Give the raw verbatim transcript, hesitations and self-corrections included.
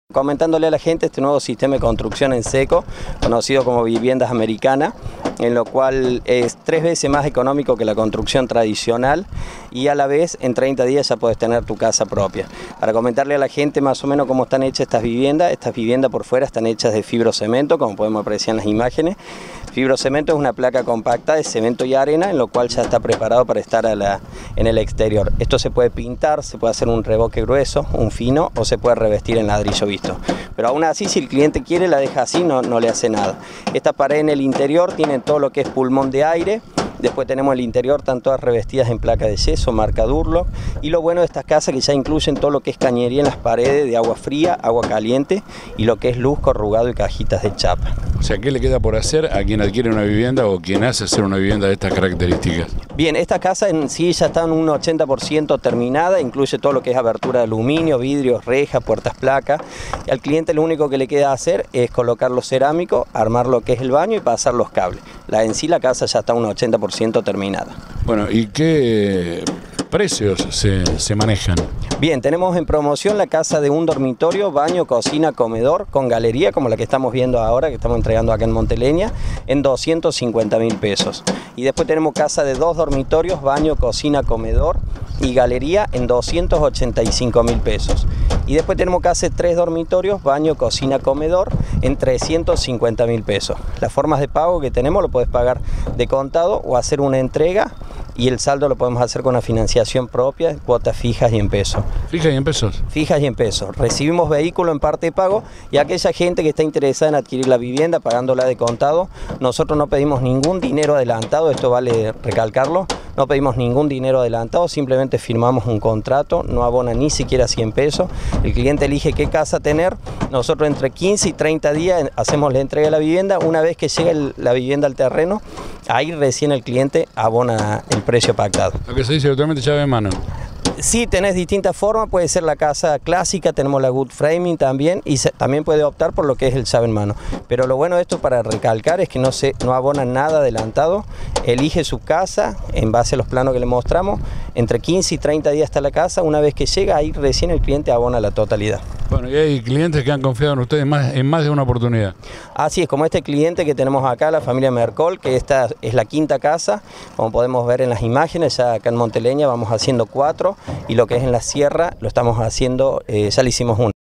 Comentándole a la gente este nuevo sistema de construcción en seco, conocido como viviendas americanas, en lo cual es tres veces más económico que la construcción tradicional y a la vez en treinta días ya puedes tener tu casa propia. Para comentarle a la gente más o menos cómo están hechas estas viviendas, estas viviendas por fuera están hechas de fibrocemento, como podemos apreciar en las imágenes. Fibrocemento es una placa compacta de cemento y arena, en lo cual ya está preparado para estar a la, en el exterior. Esto se puede pintar, se puede hacer un revoque grueso, un fino, o se puede revestir en ladrillo visto. Pero aún así, si el cliente quiere, la deja así, no, no le hace nada. Esta pared en el interior tiene todo lo que es pulmón de aire. Después tenemos el interior, están todas revestidas en placa de yeso, marca Durlock. Y lo bueno de estas casas que ya incluyen todo lo que es cañería en las paredes de agua fría, agua caliente y lo que es luz, corrugado y cajitas de chapa. O sea, ¿qué le queda por hacer a quien adquiere una vivienda o quien hace hacer una vivienda de estas características? Bien, esta casa en sí ya está en un ochenta por ciento terminada, incluye todo lo que es abertura de aluminio, vidrios, rejas, puertas placas. Y al cliente lo único que le queda hacer es colocar los cerámicos, armar lo que es el baño y pasar los cables. La, en sí la casa ya está un ochenta por ciento terminada. Bueno, ¿y qué precios se, se manejan? Bien, tenemos en promoción la casa de un dormitorio, baño, cocina, comedor, con galería, como la que estamos viendo ahora, que estamos entregando acá en Monteleña, en doscientos cincuenta mil pesos. Y después tenemos casa de dos dormitorios, baño, cocina, comedor y galería en doscientos ochenta y cinco mil pesos. Y después tenemos casa de tres dormitorios, baño, cocina, comedor en trescientos cincuenta mil pesos. Las formas de pago que tenemos lo puedes pagar de contado o hacer una entrega, y el saldo lo podemos hacer con una financiación propia, cuotas fijas y en pesos. ¿Fijas y en pesos? Fijas y en pesos. Recibimos vehículo en parte de pago y aquella gente que está interesada en adquirir la vivienda pagándola de contado, nosotros no pedimos ningún dinero adelantado, esto vale recalcarlo, no pedimos ningún dinero adelantado, simplemente firmamos un contrato, no abona ni siquiera cien pesos, el cliente elige qué casa tener, nosotros entre quince y treinta días hacemos la entrega de la vivienda, una vez que llega el, la vivienda al terreno, ahí recién el cliente abona el precio pactado. Lo que se dice totalmente llave en mano. Sí, tenés distintas formas, puede ser la casa clásica, tenemos la wood framing también y se, también puede optar por lo que es el llave en mano. Pero lo bueno de esto para recalcar es que no, se, no abona nada adelantado, elige su casa en base a los planos que le mostramos, entre quince y treinta días está la casa, una vez que llega ahí recién el cliente abona la totalidad. Bueno, y hay clientes que han confiado en ustedes más, en más de una oportunidad. Así es, como este cliente que tenemos acá, la familia Mercol, que esta es la quinta casa, como podemos ver en las imágenes, ya acá en Monteleña vamos haciendo cuatro y lo que es en la sierra lo estamos haciendo, eh, ya le hicimos una.